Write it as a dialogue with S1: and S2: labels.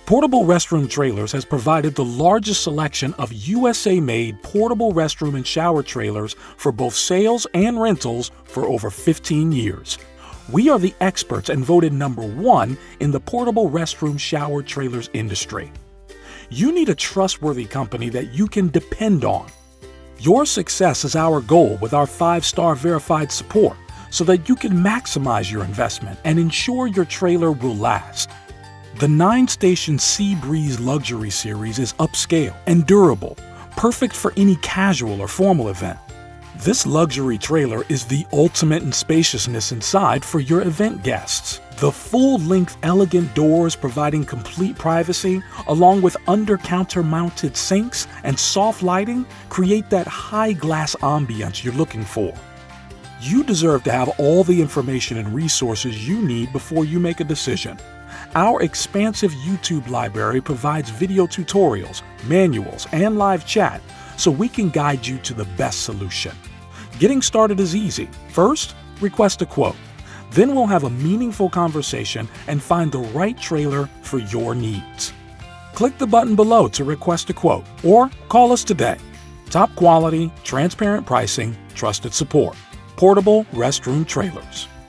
S1: Portable Restroom Trailers has provided the largest selection of USA-made portable restroom and shower trailers for both sales and rentals for over 15 years. We are the experts and voted #1 in the portable restroom shower trailers industry. You need a trustworthy company that you can depend on. Your success is our goal with our 5-star verified support so that you can maximize your investment and ensure your trailer will last. The 9-station Sea Breeze Luxury Series is upscale and durable, perfect for any casual or formal event. This luxury trailer is the ultimate in spaciousness inside for your event guests. The full-length elegant doors providing complete privacy, along with under-counter mounted sinks and soft lighting, create that high-glass ambience you're looking for. You deserve to have all the information and resources you need before you make a decision. Our expansive YouTube library provides video tutorials, manuals, and live chat so we can guide you to the best solution. Getting started is easy. First, request a quote. Then we'll have a meaningful conversation and find the right trailer for your needs. Click the button below to request a quote or call us today. Top quality, transparent pricing, trusted support. Portable Restroom Trailers.